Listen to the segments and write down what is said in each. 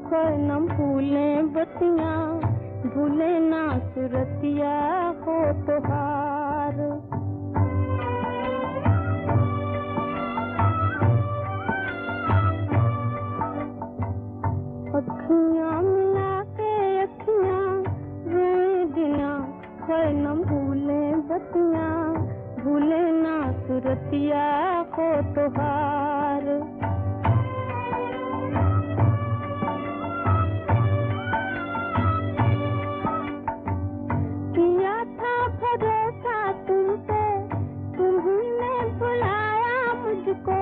खोए न भूलें बतियाँ, भूले ना सुरतिया हो तोहार। अखियाँ मिला के अखियाँ रोए दिया, खोए न भूलें बतियाँ, भूले ना सुरतिया हो तोहार। किया था भरोसा तुम पे, तुम्ही बुलाया मुझको,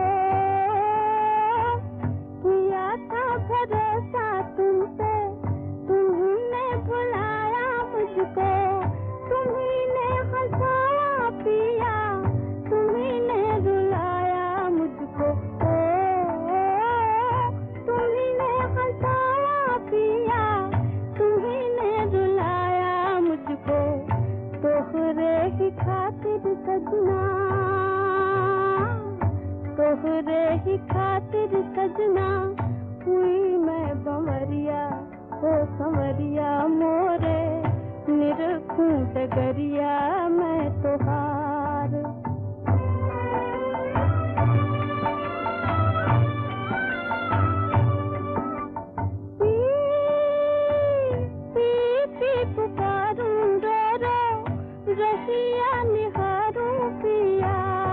किया था भरोसा तुम पे, तुम्ही बुलाया मुझको, तुम्ही ने हंसाया पिया, तुम्ही ने रुलाया मुझको, तुम्ही ने हंसाया पिया, तुम्ही ने रुलाया मुझको। तोहरे ही खातिर सजना, तोहरे ही खातिर सजना, हुई मैं बंवरिया हो संवरिया मोरे, निरखूं डगरिया मैं तोहार। पी पी पी पुकारूं रो रो, रहिया निहारूं पिया,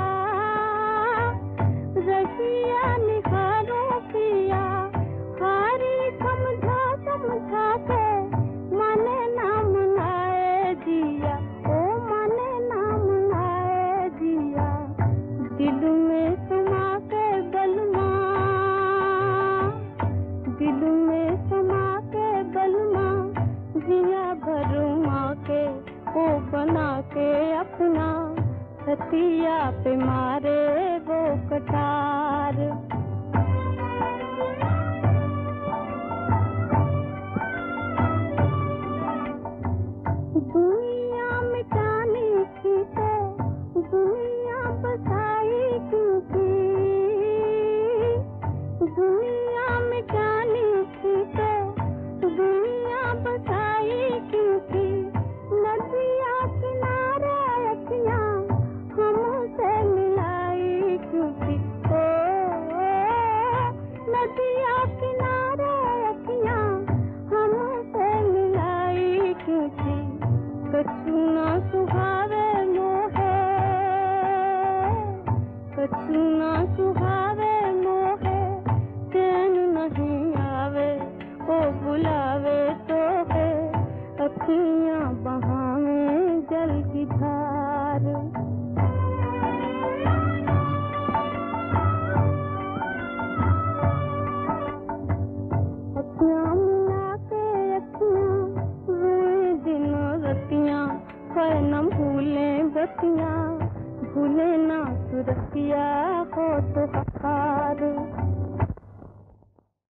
रहिया निहारूं पिया, हारी समझा समझा के, माने ना मनाए जिया, ओ माने ना मनाए जिया, दिल में समा के बलमा, दिल में समा के बलमा, जिया भरमा के ओ बना के अपना, छतिया पे मारे वो कटार। दुनिया मिटानी थी तो दुनिया बसाई क्योंकि, दुनिया मिटानी थी तो दुनिया बसाई क्योंकि, नदिया किनारे अखियाँ हमसे मिलाई क्योंकि, नदिया किनारे अखियाँ हमसे मिलाई क्योंकि, कछु ना सुहा